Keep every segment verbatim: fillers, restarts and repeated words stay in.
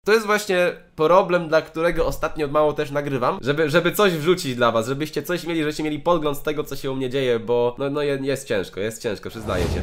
To jest właśnie problem, dla którego ostatnio mało też nagrywam, żeby, żeby coś wrzucić dla was, żebyście coś mieli, żebyście mieli podgląd z tego, co się u mnie dzieje, bo no, no jest ciężko, jest ciężko, przyznaję się.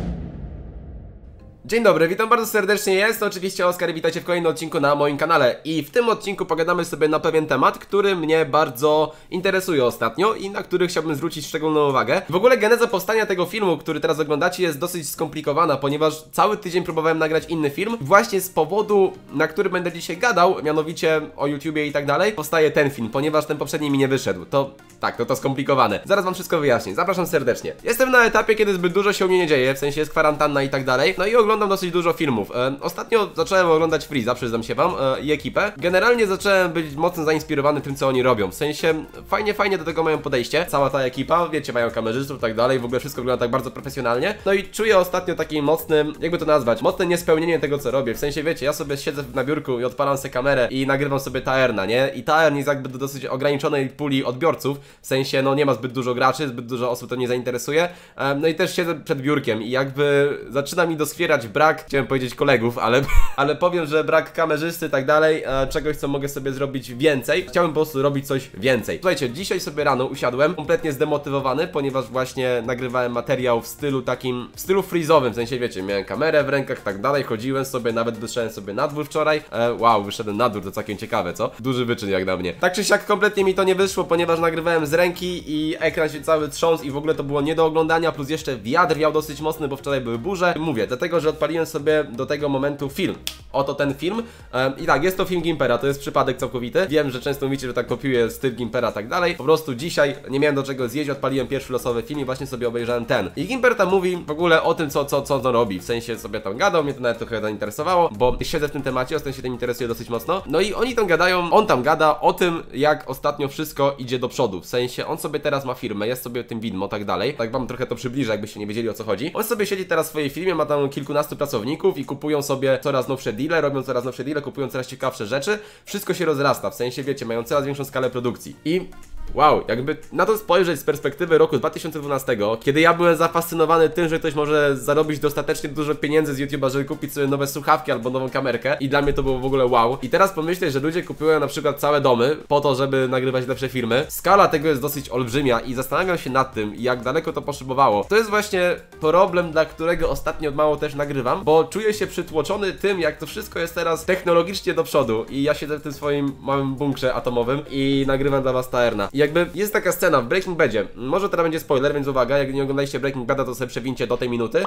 Dzień dobry, witam bardzo serdecznie, jest to oczywiście Oskar i witajcie w kolejnym odcinku na moim kanale. I w tym odcinku pogadamy sobie na pewien temat, który mnie bardzo interesuje ostatnio i na który chciałbym zwrócić szczególną uwagę. W ogóle geneza powstania tego filmu, który teraz oglądacie, jest dosyć skomplikowana, ponieważ cały tydzień próbowałem nagrać inny film. Właśnie z powodu, na który będę dzisiaj gadał, mianowicie o YouTubie i tak dalej, powstaje ten film, ponieważ ten poprzedni mi nie wyszedł. To tak, to to skomplikowane. Zaraz wam wszystko wyjaśnię, zapraszam serdecznie. Jestem na etapie, kiedy zbyt dużo się u mnie nie dzieje, w sensie jest kwarantanna i tak dalej. No i oglądam Oglądam dosyć dużo filmów. E, ostatnio zacząłem oglądać Freeza, przyznam się wam, e, i ekipę. Generalnie zacząłem być mocno zainspirowany tym, co oni robią. W sensie, fajnie, fajnie do tego mają podejście. Cała ta ekipa, wiecie, mają kamerzystów i tak dalej, w ogóle wszystko wygląda tak bardzo profesjonalnie. No i czuję ostatnio taki mocny, jakby to nazwać, mocne niespełnienie tego, co robię. W sensie, wiecie, ja sobie siedzę na biurku i odpalam sobie kamerę i nagrywam sobie Taerna, nie? I Taern jest jakby do dosyć ograniczonej puli odbiorców. W sensie, no nie ma zbyt dużo graczy, zbyt dużo osób to nie zainteresuje. E, no i też siedzę przed biurkiem i jakby zaczyna mi doskwierać brak, chciałem powiedzieć kolegów, ale, ale powiem, że brak kamerzysty i tak dalej, e, czegoś, co mogę sobie zrobić więcej. Chciałbym po prostu robić coś więcej. Słuchajcie, dzisiaj sobie rano usiadłem, kompletnie zdemotywowany, ponieważ właśnie nagrywałem materiał w stylu takim, w stylu freezowym, w sensie, wiecie, miałem kamerę w rękach, tak dalej, chodziłem sobie, nawet wyszedłem sobie na dwór wczoraj. E, wow, wyszedłem na dwór, to całkiem ciekawe, co? Duży wyczyn jak na mnie. Tak czy siak kompletnie mi to nie wyszło, ponieważ nagrywałem z ręki i ekran się cały trząsł i w ogóle to było nie do oglądania, plus jeszcze wiatr wiał dosyć mocny, bo wczoraj były burze. Mówię, dlatego, że odpaliłem sobie do tego momentu film. Oto ten film. Um, I tak, jest to film Gimpera, to jest przypadek całkowity. Wiem, że często mówicie, że tak kopiuję styl Gimpera i tak dalej. Po prostu dzisiaj nie miałem do czego zjeść, odpaliłem pierwszy losowy film i właśnie sobie obejrzałem ten. I Gimper tam mówi w ogóle o tym, co, co, co on robi. W sensie sobie tam gadał, mnie to nawet trochę zainteresowało, bo siedzę w tym temacie, ostatnio się tym interesuje dosyć mocno. No i oni tam gadają, on tam gada o tym, jak ostatnio wszystko idzie do przodu. W sensie, on sobie teraz ma firmę, jest sobie tym widmo, tak dalej. Tak wam trochę to przybliżę, jakbyście nie wiedzieli, o co chodzi. On sobie siedzi teraz w swojej firmie, ma tam kilkunastu pracowników i kupują sobie coraz nowsze deale, robią coraz nowsze deale, kupują coraz ciekawsze rzeczy. Wszystko się rozrasta, w sensie, wiecie, mają coraz większą skalę produkcji. I wow, jakby na to spojrzeć z perspektywy roku dwa tysiące dwunastego, kiedy ja byłem zafascynowany tym, że ktoś może zarobić dostatecznie dużo pieniędzy z YouTube'a, żeby kupić sobie nowe słuchawki albo nową kamerkę, i dla mnie to było w ogóle wow. I teraz pomyśleć, że ludzie kupują na przykład całe domy po to, żeby nagrywać lepsze filmy. Skala tego jest dosyć olbrzymia i zastanawiam się nad tym, jak daleko to poszybowało. To jest właśnie problem, dla którego ostatnio mało też nagrywam, bo czuję się przytłoczony tym, jak to wszystko jest teraz technologicznie do przodu i ja siedzę w tym swoim małym bunkrze atomowym i nagrywam dla was Taerna. I jakby jest taka scena w Breaking Badzie, może teraz będzie spoiler, więc uwaga, jak nie oglądaliście Breaking Bada, to sobie przewincie do tej minuty.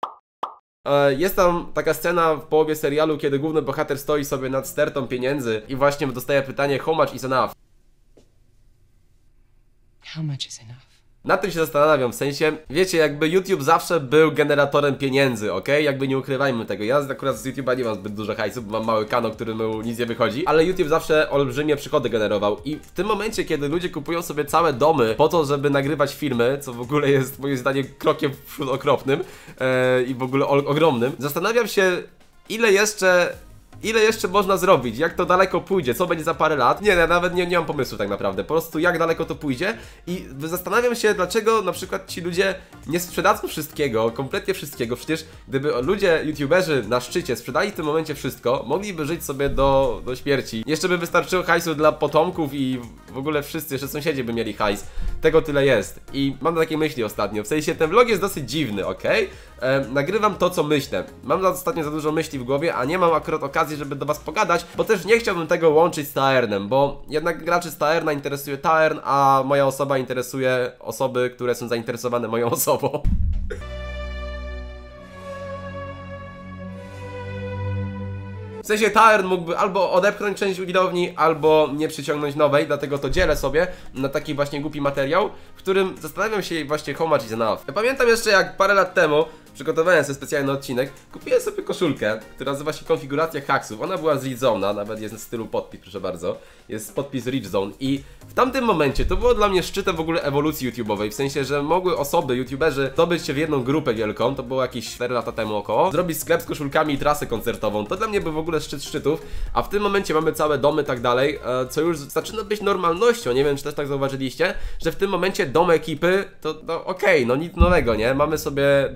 Jest tam taka scena w połowie serialu, kiedy główny bohater stoi sobie nad stertą pieniędzy i właśnie dostaje pytanie, how much is enough? How much is enough? Nad tym się zastanawiam, w sensie, wiecie, jakby YouTube zawsze był generatorem pieniędzy, ok? Jakby nie ukrywajmy tego. Ja akurat z YouTube'a nie mam zbyt dużo hajsu, bo mam mały kanał, któremu nic nie wychodzi, ale YouTube zawsze olbrzymie przychody generował i w tym momencie, kiedy ludzie kupują sobie całe domy po to, żeby nagrywać filmy, co w ogóle jest moim zdaniem krokiem w przód okropnym ee, i w ogóle ogromnym, zastanawiam się, ile jeszcze... Ile jeszcze można zrobić? Jak to daleko pójdzie? Co będzie za parę lat? Nie, ja nawet nie, nie mam pomysłu tak naprawdę. Po prostu jak daleko to pójdzie i zastanawiam się, dlaczego na przykład ci ludzie nie sprzedadzą wszystkiego, kompletnie wszystkiego. Przecież gdyby ludzie, youtuberzy na szczycie sprzedali w tym momencie wszystko, mogliby żyć sobie do, do śmierci. Jeszcze by wystarczyło hajsu dla potomków i w ogóle wszyscy, jeszcze sąsiedzi by mieli hajs. Tego tyle jest. I mam takie myśli ostatnio. W sensie ten vlog jest dosyć dziwny, ok? E, nagrywam to, co myślę. Mam ostatnio za dużo myśli w głowie, a nie mam akurat okazji, żeby do was pogadać, bo też nie chciałbym tego łączyć z Taernem, bo jednak graczy z Taerna interesuje Taern, a moja osoba interesuje osoby, które są zainteresowane moją osobą. W sensie Taern mógłby albo odepchnąć część widowni, albo nie przyciągnąć nowej, dlatego to dzielę sobie na taki właśnie głupi materiał, w którym zastanawiam się właśnie how much is enough. Ja pamiętam jeszcze, jak parę lat temu przygotowałem sobie specjalny odcinek, kupiłem sobie koszulkę, która nazywa się Konfiguracja Haksów. Ona była z Rich Zone'a, nawet jest w stylu podpis, proszę bardzo. Jest podpis Rich Zone i w tamtym momencie to było dla mnie szczytem w ogóle ewolucji YouTube'owej, w sensie, że mogły osoby, YouTuberzy zdobyć się w jedną grupę wielką, to było jakieś cztery lata temu około, zrobić sklep z koszulkami i trasę koncertową. To dla mnie był w ogóle szczyt szczytów, a w tym momencie mamy całe domy i tak dalej, co już zaczyna być normalnością. Nie wiem, czy też tak zauważyliście, że w tym momencie dom ekipy to no okej, okay, no nic nowego, nie? Mamy sobie dom ekipy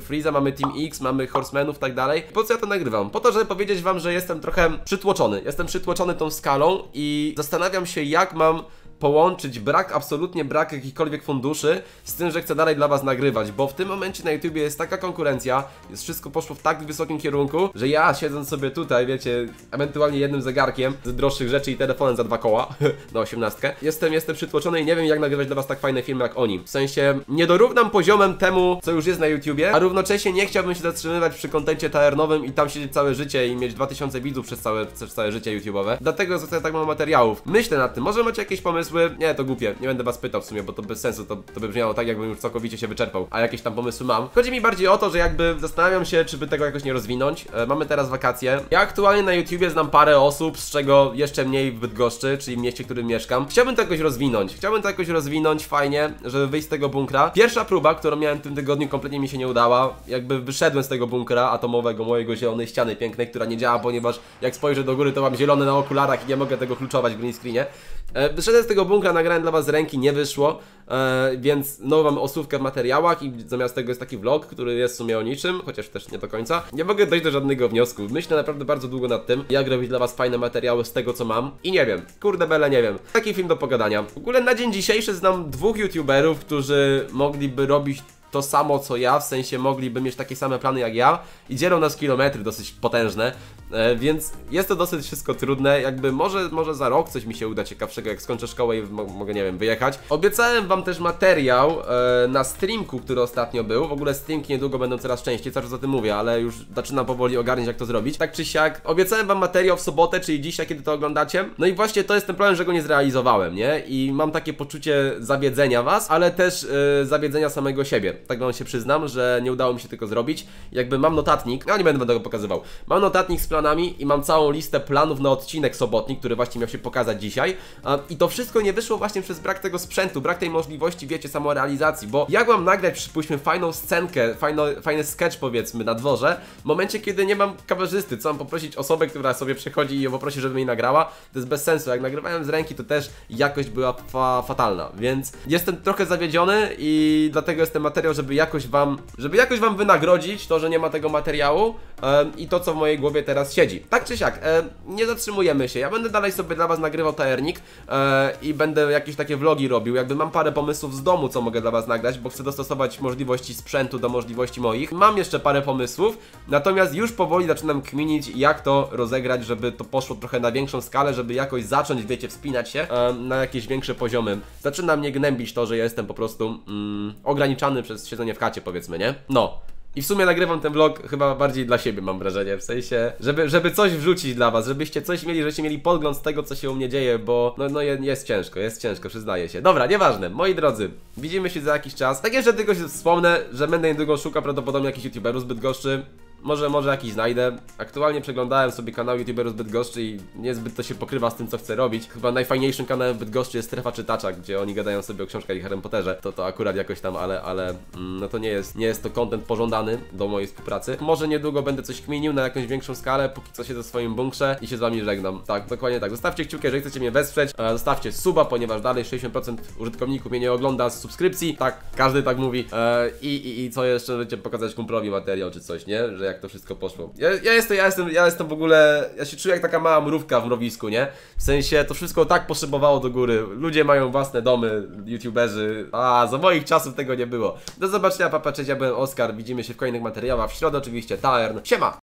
Freeza, mamy Team X, mamy Horsemenów i tak dalej. Po co ja to nagrywam? Po to, żeby powiedzieć wam, że jestem trochę przytłoczony. Jestem przytłoczony tą skalą i zastanawiam się, jak mam połączyć brak, absolutnie brak jakichkolwiek funduszy z tym, że chcę dalej dla was nagrywać, bo w tym momencie na YouTubie jest taka konkurencja, jest wszystko poszło w tak wysokim kierunku, że ja siedząc sobie tutaj, wiecie, ewentualnie jednym zegarkiem z droższych rzeczy i telefonem za dwa koła na osiemnastkę, jestem, jestem przytłoczony i nie wiem, jak nagrywać dla was tak fajne filmy jak oni. W sensie nie dorównam poziomem temu, co już jest na YouTubie, a równocześnie nie chciałbym się zatrzymywać przy kontencie T R-nowym i tam siedzieć całe życie i mieć dwa tysiące widzów przez całe, przez całe życie YouTube'owe. Dlatego zostaje tak mało materiałów. Myślę nad tym, może macie jakieś pomysły? Nie, to głupie, nie będę was pytał w sumie, bo to bez sensu, to, to by brzmiało tak, jakbym już całkowicie się wyczerpał, a jakieś tam pomysły mam. Chodzi mi bardziej o to, że jakby zastanawiam się, czy by tego jakoś nie rozwinąć. E, mamy teraz wakacje. Ja aktualnie na YouTubie znam parę osób, z czego jeszcze mniej w Bydgoszczy, czyli w mieście, w którym mieszkam. Chciałbym to jakoś rozwinąć, chciałbym to jakoś rozwinąć fajnie, żeby wyjść z tego bunkra. Pierwsza próba, którą miałem w tym tygodniu, kompletnie mi się nie udała. Jakby wyszedłem z tego bunkra atomowego, mojego zielonej ściany pięknej, która nie działa, ponieważ jak spojrzę do góry, to mam zielone na okularach i nie mogę tego kluczować w green screenie. E, wyszedłem z tego bunkra, nagrałem dla was z ręki, nie wyszło, e, więc no mam osówkę w materiałach i zamiast tego jest taki vlog, który jest w sumie o niczym, chociaż też nie do końca. Nie mogę dojść do żadnego wniosku. Myślę naprawdę bardzo długo nad tym, jak robić dla was fajne materiały z tego, co mam i nie wiem, kurde bele, nie wiem. Taki film do pogadania. W ogóle na dzień dzisiejszy znam dwóch youtuberów, którzy mogliby robić to samo co ja, w sensie mogliby mieć takie same plany jak ja i dzielą nas kilometry dosyć potężne, e, więc jest to dosyć wszystko trudne, jakby może, może za rok coś mi się uda ciekawszego, jak skończę szkołę i mo mogę, nie wiem, wyjechać. Obiecałem wam też materiał e, na streamku, który ostatnio był, w ogóle streamki niedługo będą coraz częściej, cały czas o tym mówię, ale już zaczynam powoli ogarniać, jak to zrobić. Tak czy siak, obiecałem wam materiał w sobotę, czyli dzisiaj, kiedy to oglądacie, no i właśnie to jest ten problem, że go nie zrealizowałem, nie? I mam takie poczucie zawiedzenia was, ale też e, zawiedzenia samego siebie. Tak wam się przyznam, że nie udało mi się tego zrobić. Jakby mam notatnik, ja nie będę tego pokazywał. Mam notatnik z planami i mam całą listę planów na odcinek sobotni, który właśnie miał się pokazać dzisiaj. I to wszystko nie wyszło właśnie przez brak tego sprzętu, brak tej możliwości, wiecie, samorealizacji. Bo jak mam nagrać, przypuśćmy, fajną scenkę, fajno, fajny sketch, powiedzmy, na dworze, w momencie, kiedy nie mam kamerzysty, co mam poprosić osobę, która sobie przychodzi i ją poprosi, żeby mi nagrała? To jest bez sensu. Jak nagrywałem z ręki, to też jakość była fa fatalna. Więc jestem trochę zawiedziony i dlatego jest ten materiał, żeby jakoś wam, żeby jakoś wam wynagrodzić to, że nie ma tego materiału e, i to, co w mojej głowie teraz siedzi. Tak czy siak, e, nie zatrzymujemy się. Ja będę dalej sobie dla was nagrywał tajernik e, i będę jakieś takie vlogi robił. Jakby mam parę pomysłów z domu, co mogę dla was nagrać, bo chcę dostosować możliwości sprzętu do możliwości moich. Mam jeszcze parę pomysłów, natomiast już powoli zaczynam kminić, jak to rozegrać, żeby to poszło trochę na większą skalę, żeby jakoś zacząć, wiecie, wspinać się e, na jakieś większe poziomy. Zaczyna mnie gnębić to, że ja jestem po prostu mm, ograniczany przez siedzenie w chacie, powiedzmy, nie? No. I w sumie nagrywam ten vlog chyba bardziej dla siebie, mam wrażenie, w sensie, żeby, żeby coś wrzucić dla was, żebyście coś mieli, żebyście mieli podgląd z tego, co się u mnie dzieje, bo no, no jest ciężko, jest ciężko, przyznaję się. Dobra, nieważne, moi drodzy, widzimy się za jakiś czas. Tak jeszcze tylko się wspomnę, że będę niedługo szukał prawdopodobnie jakichś youtuberów z Bydgoszczy. Może, może jakiś znajdę. Aktualnie przeglądałem sobie kanał youtuberów z Bydgoszczy i niezbyt to się pokrywa z tym, co chcę robić. Chyba najfajniejszym kanałem w Bydgoszczy jest Strefa Czytacza, gdzie oni gadają sobie o książkach i Harry Potterze. To to akurat jakoś tam, ale, ale mm, no to nie jest, nie jest to content pożądany do mojej współpracy. Może niedługo będę coś kminił na jakąś większą skalę, póki co siedzę w swoim bunkrze i się z wami żegnam. Tak, dokładnie tak. Zostawcie kciuki, jeżeli chcecie mnie wesprzeć. E, zostawcie suba, ponieważ dalej sześćdziesiąt procent użytkowników mnie nie ogląda z subskrypcji. Tak, każdy tak mówi. E, i, i, I co jeszcze, możecie pokazać kumplowi materiał czy coś, nie? Że jak to wszystko poszło. Ja, ja jestem, ja jestem, ja jestem w ogóle, ja się czuję jak taka mała mrówka w mrowisku, nie? W sensie to wszystko tak poszybowało do góry. Ludzie mają własne domy, youtuberzy, a za moich czasów tego nie było. Do zobaczenia, papa, cześć, ja byłem Oskar, widzimy się w kolejnych materiałach, w środę oczywiście, Taern, siema!